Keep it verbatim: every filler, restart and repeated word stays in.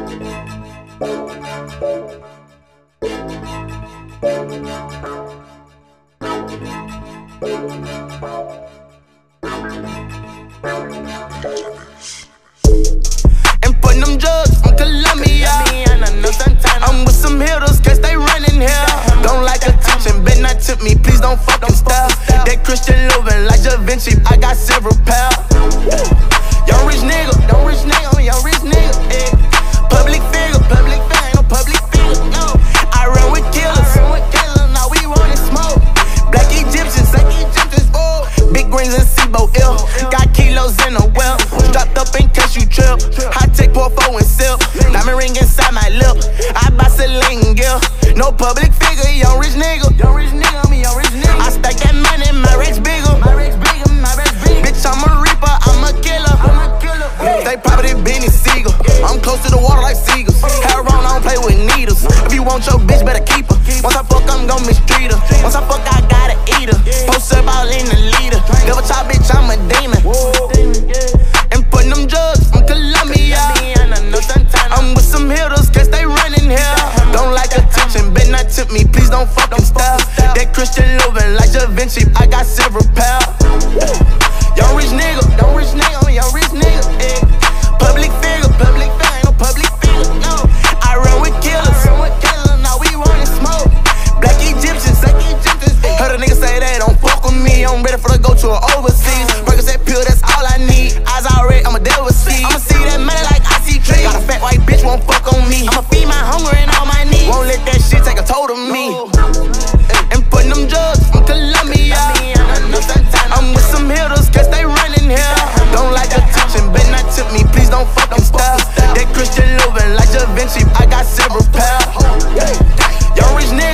Importing them drugs from Colombia. I'm with some hitters, cause they running here. Don't like attention, bet not tip me, please don't fucking style. That Christian Louboutin like Da Vinci, I got several pals. Young rich nigga, young rich nigga, young rich nigga, eh. Public figure, public figure, ain't no public figure, no. I run with killers, now we running smoke. Black Egyptians, black Egyptians, oh. Big greens and SIBO ill, got kilos in a well. Strapped up in case you trip, high tech pour four and silk. Diamond ring inside my lip, I buy Celine Gill. No public figure, young rich nigga, young rich nigga, me young rich nigga. I stack that money, my rich bigger, my rich bigger, my rich bigger. Bitch, I'm a reaper, I'm a killer, I'm a killer. They property Benny Siegel, I'm close to the water like seagulls. Hair on, I don't play with needles. If you want your bitch, better keep her. Once I fuck, I'm gon' mistreat her. Once I fuck, I gotta eat her. Post up all in the leader. Never try, bitch, I'm a demon. Importing them drugs from Colombia. I'm with some hitters, cause they running here. Don't like attention, bet not tip me, please don't fucking style. That Christian Louboutin like Da Vinci, I got several pals. Young rich nigga, young rich nigga, young rich nigga, eh. Public figure, public figure, ain't no public figure, no. I run with killers, now we running smoke. Black Egyptians, black Egyptians. Heard a nigga say they don't fuck with me, I'm ready for to go to an overseas. Breakers that pill, that's all I need. Eyes already, I'ma deal with see. I'ma see that money like I see trees. Got a fat white bitch, won't fuck on me. I'ma feed my hunger and all my needs. Won't let that shit take a toll of me. And putting them drugs from Colombia. I'm with some hitters, cause they running here. Don't like attention, bet not tip me, please don't fucking style. That Christian Louboutin like Da Vinci, I got several pals. Young rich nigga.